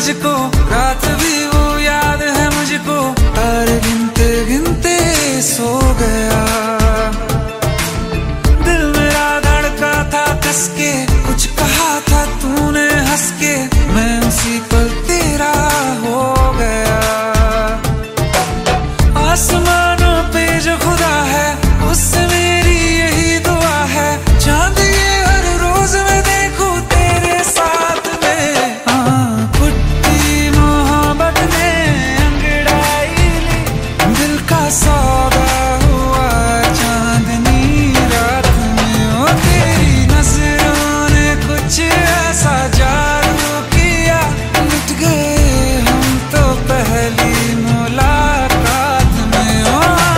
तुझको, रात भी वो याद है मुझको, तारे गिनते गिनते सो गया। दिल मेरा धड़का था कस के, कुछ कहा था तूने हंस के, मैं उसी पल तेरा हो गया। आसमानों पे जो खुदा है उससे मेरी यही दुआ है, चांद ये हर रोज मैं देखूं तेरे साथ में। पुट्टी मोहब्बत ने अंगड़ाई ली, दिल का सौदा हुआ चांदनी रात में। ओ तेरी नजरों ने कुछ ऐसा जादू किया, लुट गए हम तो पहली मुलाकात में। ओ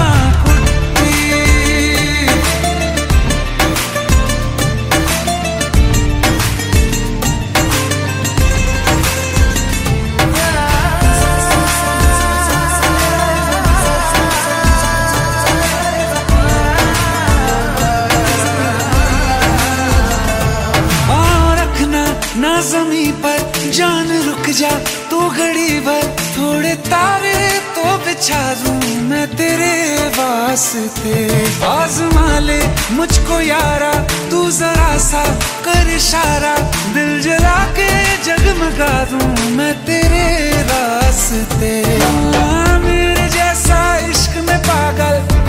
ना ज़मीं पर जान रुक जा तू घड़ी भर, थोड़े तारे तो बिछा दूं मैं तेरे वास्ते। आज़मा ले मुझको यारा तू जरा सा कर इशारा, दिल जला के जगमगा दूं मैं तेरे रास्ते। मेरे जैसा इश्क में पागल